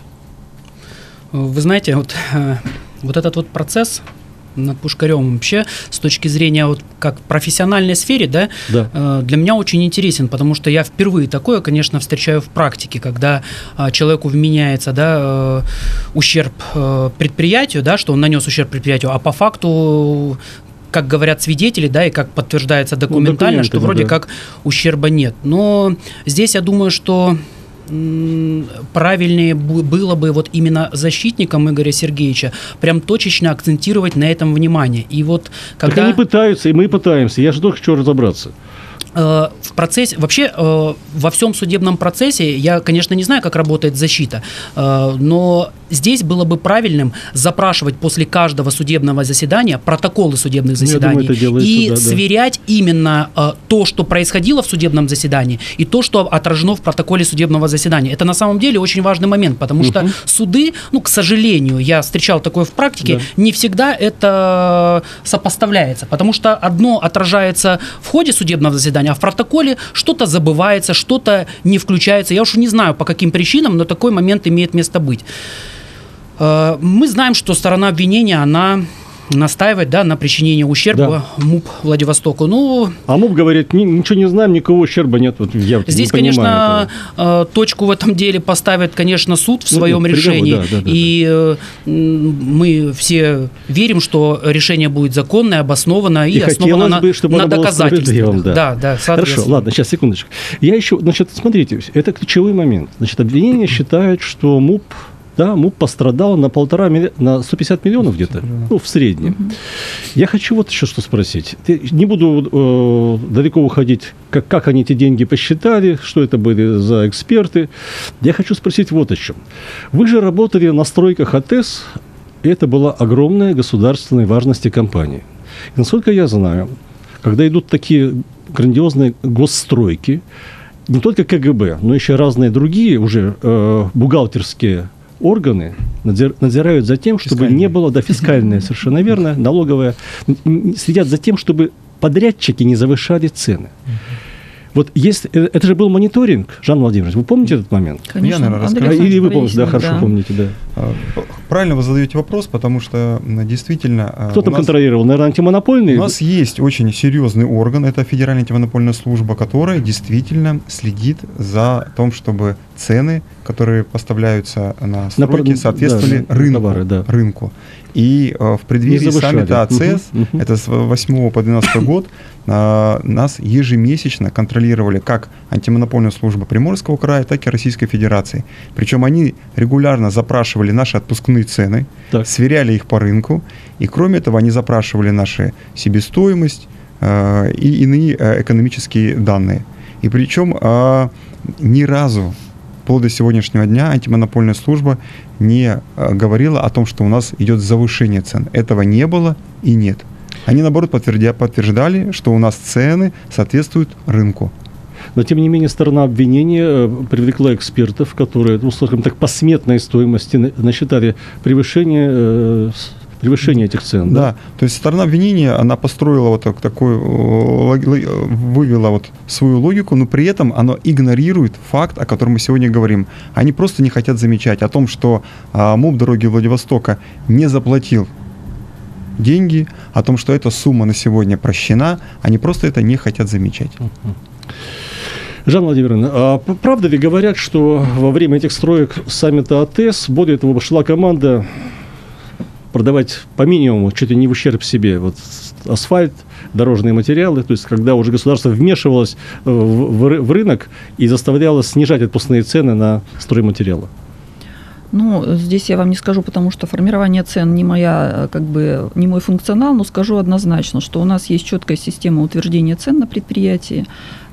Speaker 4: Вы знаете, вот, вот этот вот процесс над Пушкаревым вообще с точки зрения вот как профессиональной сфере, да,
Speaker 1: да,
Speaker 4: для меня очень интересен, потому что я впервые такое, конечно, встречаю в практике, когда человеку вменяется, да, ущерб предприятию, да, что он нанес ущерб предприятию, а по факту, как говорят свидетели, да, и как подтверждается документально, ну, что вроде да. как ущерба нет. Но здесь я думаю, что правильнее было бы вот именно защитникам Игоря Сергеевича прям точечно акцентировать на этом внимание. И вот когда...
Speaker 1: Так они пытаются, и мы пытаемся. Я же только хочу разобраться.
Speaker 4: В процессе, вообще во всем судебном процессе, я, конечно, не знаю, как работает защита, но здесь было бы правильным запрашивать после каждого судебного заседания протоколы судебных заседаний, думаю, и да, сверять да. именно то, что происходило в судебном заседании, и то, что отражено в протоколе судебного заседания. Это на самом деле очень важный момент, потому угу. что суды, ну, к сожалению, я встречал такое в практике, да. не всегда это сопоставляется, потому что одно отражается в ходе судебного заседания, а в протоколе что-то забывается, что-то не включается. Я уж не знаю, по каким причинам, но такой момент имеет место быть. Мы знаем, что сторона обвинения, она настаивает, да, на причинении ущерба да. МУП Владивостоку. Ну,
Speaker 1: а МУП говорит, ничего не знаем, никакого ущерба нет. Вот я
Speaker 4: здесь,
Speaker 1: не
Speaker 4: конечно, этого. точку в этом деле поставит, конечно, суд в своем ну, решении. Да, да, да, и да. мы все верим, что решение будет законное, обоснованное и, и основано на, бы, на доказательствах.
Speaker 1: Да. Да, да, Хорошо, ладно, сейчас, секундочку. Я еще, значит, смотрите, это ключевой момент. Значит, обвинение считает, что МУП Да, МУП пострадал на полтора милли... на сто пятьдесят миллионов где-то, ну, в среднем. Mm-hmm. Я хочу вот еще что спросить. Не буду э, далеко уходить, как, как они эти деньги посчитали, что это были за эксперты. Я хочу спросить вот о чем. Вы же работали на стройках АТЭС, и это была огромная государственной важности компания. И, насколько я знаю, когда идут такие грандиозные госстройки, не только КГБ, но еще разные другие уже э, бухгалтерские органы надзирают за тем, чтобы фискальные. не было, да, фискальное, совершенно верно, налоговое, следят за тем, чтобы подрядчики не завышали цены. Вот есть, это же был мониторинг, Жан Владимирович, вы помните этот момент?
Speaker 2: Конечно.
Speaker 3: Я, наверное,
Speaker 2: расскажу.
Speaker 1: Или вы помните, да, хорошо да. помните, да.
Speaker 3: Правильно вы задаете вопрос, потому что действительно...
Speaker 1: Кто там нас, контролировал? Наверное, антимонопольный?
Speaker 3: У нас есть очень серьезный орган, это Федеральная антимонопольная служба, которая действительно следит за тем, чтобы цены, которые поставляются на стройки, на, соответствовали да, рынку, товары, да. рынку. И э, в преддверии саммита АЦЭС, угу, угу. это с восьмого по двенадцатый год, э, нас ежемесячно контролировали как антимонопольная служба Приморского края, так и Российской Федерации. Причем они регулярно запрашивали наши отпускные цены, так. сверяли их по рынку, и кроме этого они запрашивали нашу себестоимость э, и иные э, экономические данные. И причем э, ни разу вплоть до сегодняшнего дня антимонопольная служба не говорила о том, что у нас идет завышение цен. Этого не было и нет. Они, наоборот, подтверждали, что у нас цены соответствуют рынку.
Speaker 1: Но, тем не менее, сторона обвинения привлекла экспертов, которые, ну, скажем так, по сметной стоимости насчитали превышение... превышение этих цен.
Speaker 3: Да,
Speaker 1: да,
Speaker 3: то есть сторона обвинения, она построила вот такой, вывела вот свою логику, но при этом она игнорирует факт, о котором мы сегодня говорим. Они просто не хотят замечать о том, что МУП «Дороги Владивостока» не заплатил деньги, о том, что эта сумма на сегодня прощена, они просто это не хотят замечать.
Speaker 1: Жанна Владимировна, а правда ли говорят, что во время этих строек саммита АТЭС, более того, шла команда продавать по минимуму, чуть ли не в ущерб себе, вот асфальт, дорожные материалы, то есть когда уже государство вмешивалось в, в, в рынок и заставляло снижать отпускные цены на стройматериалы?
Speaker 2: Ну, здесь я вам не скажу, потому что формирование цен не моя, как бы, не мой функционал, но скажу однозначно, что у нас есть четкая система утверждения цен на предприятии,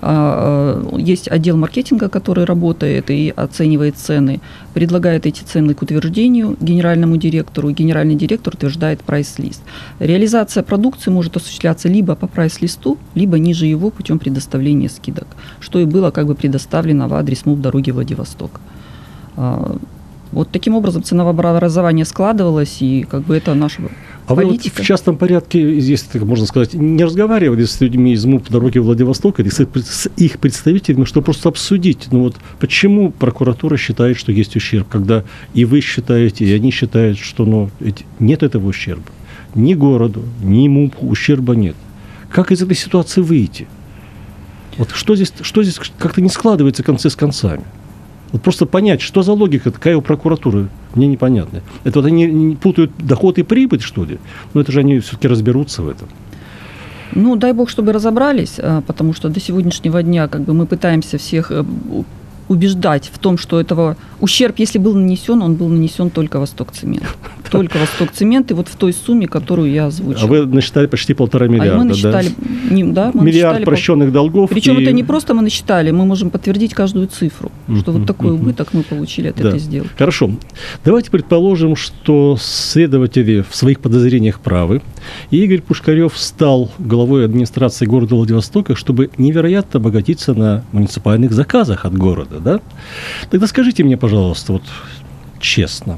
Speaker 2: есть отдел маркетинга, который работает и оценивает цены, предлагает эти цены к утверждению генеральному директору, и генеральный директор утверждает прайс-лист. Реализация продукции может осуществляться либо по прайс-листу, либо ниже его путем предоставления скидок, что и было как бы предоставлено в адрес МУП «Дороги Владивосток». Вот таким образом ценообразование складывалось, и как бы это наше...
Speaker 1: А вы вот в частном порядке, если так можно сказать, не разговаривали с людьми из МУП «Дороги Владивостока» или с их представителями, чтобы просто обсудить, ну вот почему прокуратура считает, что есть ущерб, когда и вы считаете, и они считают, что ну, нет этого ущерба. Ни городу, ни МУП ущерба нет. Как из этой ситуации выйти? Вот что здесь, что здесь как-то не складывается концы с концами? Вот просто понять, что за логика такая у прокуратуры, мне непонятно. Это вот они не путают доход и прибыль, что ли? Но это же они все-таки разберутся в этом.
Speaker 2: Ну, дай бог, чтобы разобрались, потому что до сегодняшнего дня как бы мы пытаемся всех убеждать в том, что этого ущерб, если был нанесен, он был нанесен только Востокцемент. Только Востокцемент, и вот в той сумме, которую я озвучила.
Speaker 1: А вы насчитали почти полтора миллиарда,
Speaker 2: а мы насчитали,
Speaker 1: да?
Speaker 2: Не, да мы
Speaker 1: Миллиард
Speaker 2: насчитали
Speaker 1: прощенных
Speaker 2: пол...
Speaker 1: долгов.
Speaker 2: Причем
Speaker 1: и...
Speaker 2: это не просто мы насчитали, мы можем подтвердить каждую цифру, mm-hmm. что вот такой убыток мы получили от
Speaker 1: да.
Speaker 2: этой сделки.
Speaker 1: Хорошо. Давайте предположим, что следователи в своих подозрениях правы, и Игорь Пушкарев стал главой администрации города Владивостока, чтобы невероятно обогатиться на муниципальных заказах от города, да? Тогда скажите мне, пожалуйста, вот честно,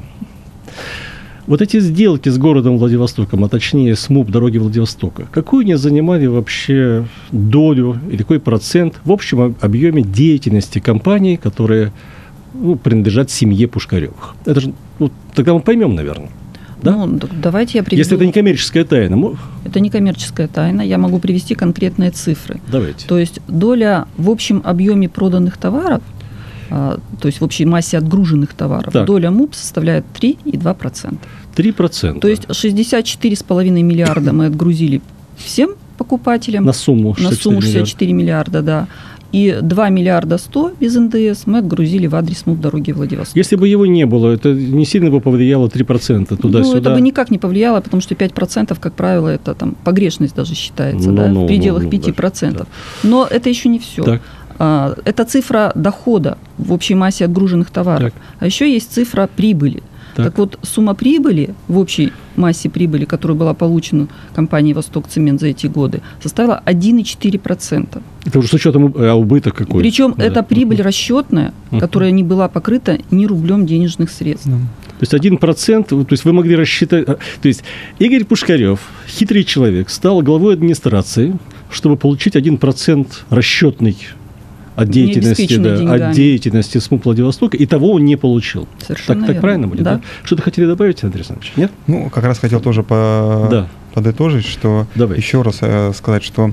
Speaker 1: вот эти сделки с городом Владивостоком, а точнее с МУП «Дороги Владивостока», какую они занимали вообще долю или какой процент в общем объеме деятельности компаний, которые ну, принадлежат семье Пушкаревых? Это же, ну, тогда мы поймем, наверное. Да?
Speaker 2: Ну, давайте я приведу...
Speaker 1: Если это не коммерческая тайна.
Speaker 2: Это не коммерческая тайна, я могу привести конкретные цифры.
Speaker 1: Давайте.
Speaker 2: То есть доля в общем объеме проданных товаров, то есть в общей массе отгруженных товаров, так. доля МУП составляет три и два десятых процента.
Speaker 1: три процента.
Speaker 2: То есть шестьдесят четыре целых пять десятых миллиарда мы отгрузили всем покупателям.
Speaker 1: На сумму
Speaker 2: шестьдесят четыре, на сумму шестьдесят четыре миллиарда, да. И два миллиарда сто без эн дэ эс мы отгрузили в адрес МУП «Дороги Владивосток».
Speaker 1: Если бы его не было, это не сильно бы повлияло три процента туда-сюда?
Speaker 2: Ну, это бы никак не повлияло, потому что пять процентов, как правило, это там погрешность даже считается,
Speaker 1: ну,
Speaker 2: да,
Speaker 1: ну,
Speaker 2: в пределах
Speaker 1: ну,
Speaker 2: пять процентов.
Speaker 1: Да.
Speaker 2: Но это еще не все.
Speaker 1: Так.
Speaker 2: Это цифра дохода в общей массе отгруженных товаров. Так. А еще есть цифра прибыли. Так. так вот, сумма прибыли в общей массе прибыли, которая была получена компанией «Востокцемент» за эти годы, составила один целых четыре десятых процента.
Speaker 1: Это уже с учетом убыток какой?
Speaker 2: Причем
Speaker 1: да.
Speaker 2: это прибыль расчетная, uh-huh. которая не была покрыта ни рублем денежных средств.
Speaker 1: Uh-huh. То есть один процент, то есть вы могли рассчитать... То есть Игорь Пушкарев, хитрый человек, стал главой администрации, чтобы получить один процент расчетный от деятельности, да, от деятельности СМУП Владивостока, и того он не получил.
Speaker 2: Совершенно
Speaker 1: так, так правильно будет, да? да? Что-то хотели добавить, Андрей Александрович? Нет?
Speaker 3: Ну, как раз хотел тоже по... да. подытожить, что Давай. еще раз э, сказать, что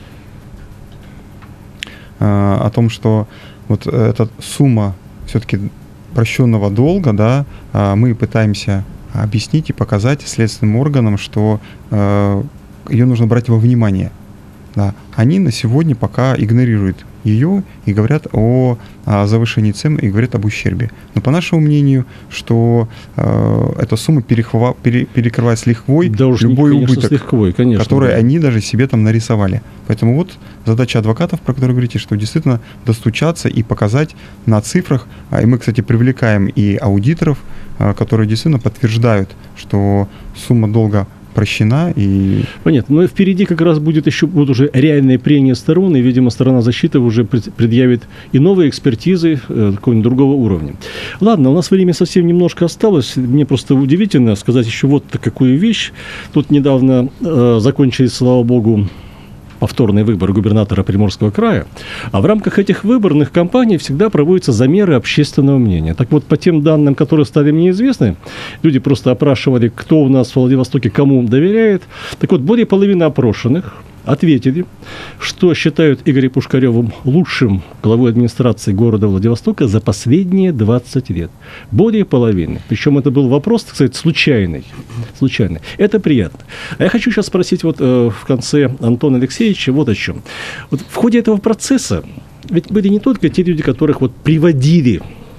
Speaker 3: э, о том, что вот эта сумма все-таки прощенного долга, да, э, мы пытаемся объяснить и показать следственным органам, что э, ее нужно брать во внимание. Да. Они на сегодня пока игнорируют ее и говорят о, о завышении цен и говорят об ущербе. Но по нашему мнению, что э, эта сумма перехва, пере, перекрывает с лихвой да любой не, конечно, убыток, с лихвой, конечно, который да. они даже себе там нарисовали. Поэтому вот задача адвокатов, про которую говорите, что действительно достучаться и показать на цифрах. И мы, кстати, привлекаем и аудиторов, э, которые действительно подтверждают, что сумма долга прощена. И...
Speaker 1: Понятно. Но впереди как раз будет еще вот уже реальное прения сторон, и, видимо, сторона защиты уже предъявит и новые экспертизы э, какого-нибудь другого уровня. Ладно, у нас время совсем немножко осталось. Мне просто удивительно сказать еще вот какую вещь. Тут недавно э, закончились, слава богу, повторный выбор губернатора Приморского края, а в рамках этих выборных кампаний всегда проводятся замеры общественного мнения. Так вот, по тем данным, которые стали мне известны, люди просто опрашивали, кто у нас в Владивостоке кому доверяет. Так вот, более половины опрошенных ответили, что считают Игоря Пушкаревым лучшим главой администрации города Владивостока за последние двадцать лет. Более половины. Причем это был вопрос, так сказать, случайный. случайный. Это приятно. А я хочу сейчас спросить вот э, в конце Антона Алексеевича вот о чем. Вот в ходе этого процесса ведь были не только те люди, которых вот приводили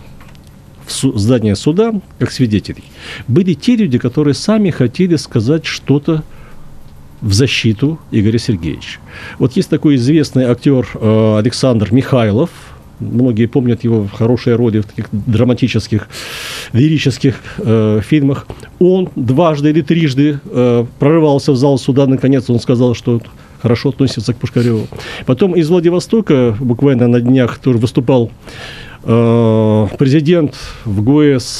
Speaker 1: в су- здание суда как свидетелей. Были те люди, которые сами хотели сказать что-то в защиту Игоря Сергеевича. Вот есть такой известный актер э, Александр Михайлов. Многие помнят его хорошие роли в таких драматических, лирических э, фильмах. Он дважды или трижды э, прорывался в зал суда. Наконец он сказал, что хорошо относится к Пушкареву. Потом из Владивостока, буквально на днях, тоже выступал э, президент в ГОЭС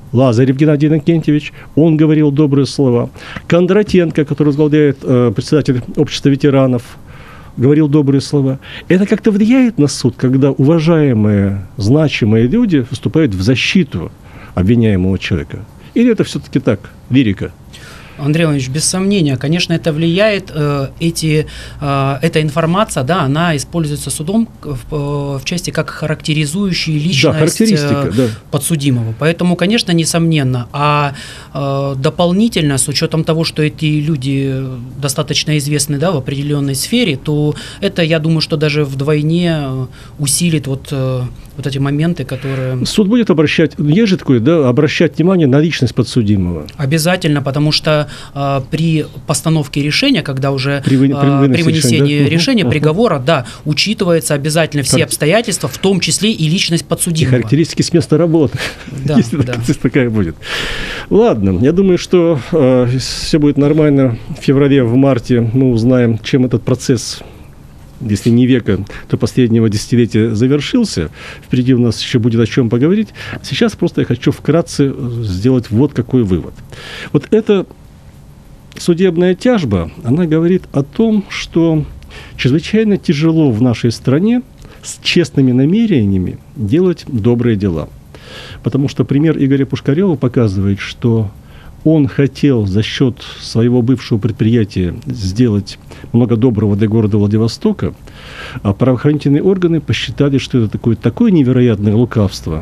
Speaker 1: Лазарев Геннадий Иннокентьевич, он говорил добрые слова. Кондратенко, который возглавляет э, председатель общества ветеранов, говорил добрые слова. Это как-то влияет на суд, когда уважаемые, значимые люди выступают в защиту обвиняемого человека? Или это все-таки так, лирика?
Speaker 4: Андрей Иванович, без сомнения, конечно, это влияет. Эти, эта информация, да, она используется судом в, в части как характеризующая личность да, да. подсудимого. Поэтому, конечно, несомненно. А дополнительно, с учетом того, что эти люди достаточно известны, да, в определенной сфере, то это, я думаю, что даже вдвойне усилит вот, вот эти моменты, которые...
Speaker 1: Суд будет обращать, есть же такое, да, обращать внимание на личность подсудимого?
Speaker 4: Обязательно, потому что э, при постановке решения, когда уже
Speaker 1: при, вы,
Speaker 4: э,
Speaker 1: при,
Speaker 4: при вынесении
Speaker 1: решения, да?
Speaker 4: решения,
Speaker 1: uh-huh.
Speaker 4: приговора, да, учитывается обязательно все Хар... обстоятельства, в том числе и личность подсудимого.
Speaker 1: И характеристики с места работы,
Speaker 4: да,
Speaker 1: если
Speaker 4: да.
Speaker 1: такая будет. Ладно, я думаю, что э, все будет нормально. В феврале, в марте мы узнаем, чем этот процесс, если не века, то последнего десятилетия завершился. Впереди у нас еще будет о чем поговорить. Сейчас просто я хочу вкратце сделать вот какой вывод. Вот эта судебная тяжба, она говорит о том, что чрезвычайно тяжело в нашей стране с честными намерениями делать добрые дела. Потому что пример Игоря Пушкарева показывает, что он хотел за счет своего бывшего предприятия сделать много доброго для города Владивостока, а правоохранительные органы посчитали, что это такое, такое невероятное лукавство,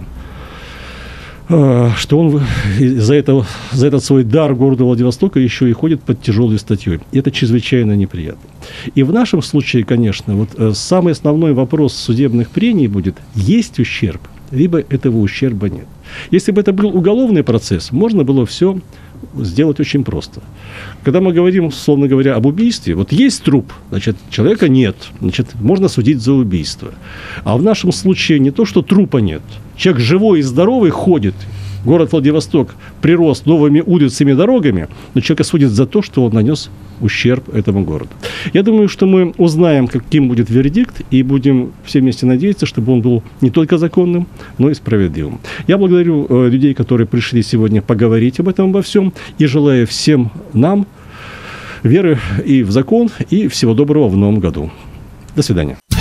Speaker 1: что он за, это, за этот свой дар города Владивостока еще и ходит под тяжелой статьей. И это чрезвычайно неприятно. И в нашем случае, конечно, вот самый основной вопрос судебных прений будет, есть ущерб, либо этого ущерба нет. Если бы это был уголовный процесс, можно было все сделать очень просто. Когда мы говорим, словно говоря, об убийстве, вот есть труп, значит, человека нет, значит, можно судить за убийство. А в нашем случае не то, что трупа нет. Человек живой и здоровый ходит. Город Владивосток прирос новыми улицами и дорогами, но человека судят за то, что он нанес ущерб этому городу. Я думаю, что мы узнаем, каким будет вердикт, и будем все вместе надеяться, чтобы он был не только законным, но и справедливым. Я благодарю э, людей, которые пришли сегодня поговорить об этом обо всем, и желаю всем нам веры и в закон, и всего доброго в новом году. До свидания.